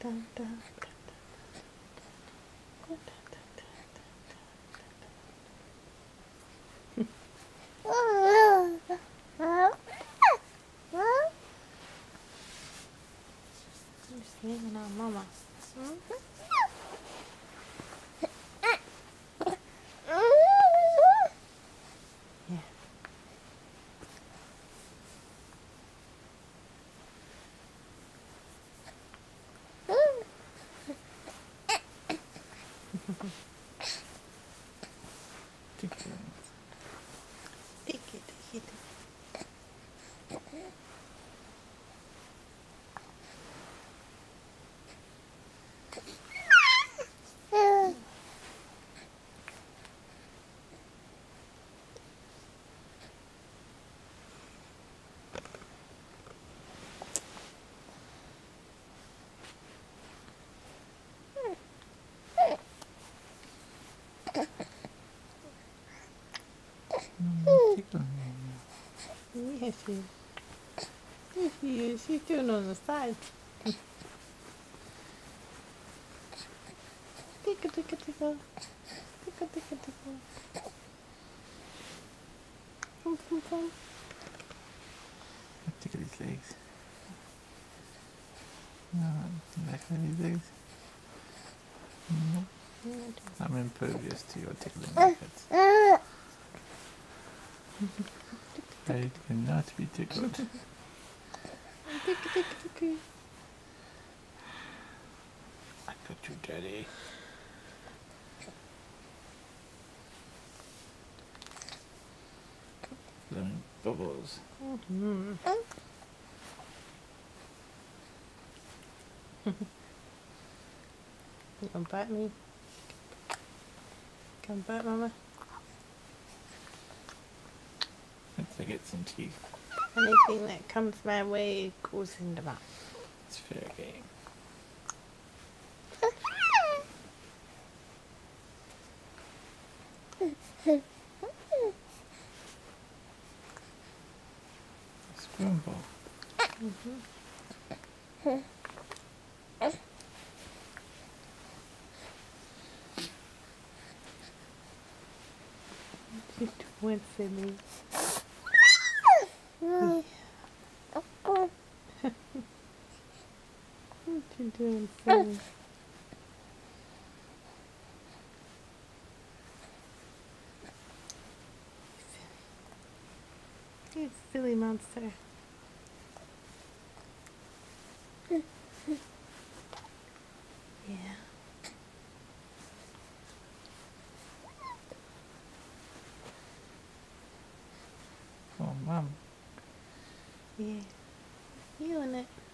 dun, dun. You're sneaking on Mama. Yeah. Take it. Take it. Tickle me. Yes, she is. Yes, she is. She's doing on the side. Tickle. Tickle. Pum. Tickle his legs. No, back of his legs. No. I'm impervious to your tickling methods. I cannot be tickled. Tickle. I got you, Daddy. Blowing bubbles. You gonna bite me? Come bite Mama? Let's get some teeth. Anything that comes my way goes in the mouth. It's fair game. Spoon ball. She's doing silly. What you doing, silly? You silly monster. Yeah. Oh, Mom. Yeah. You and it.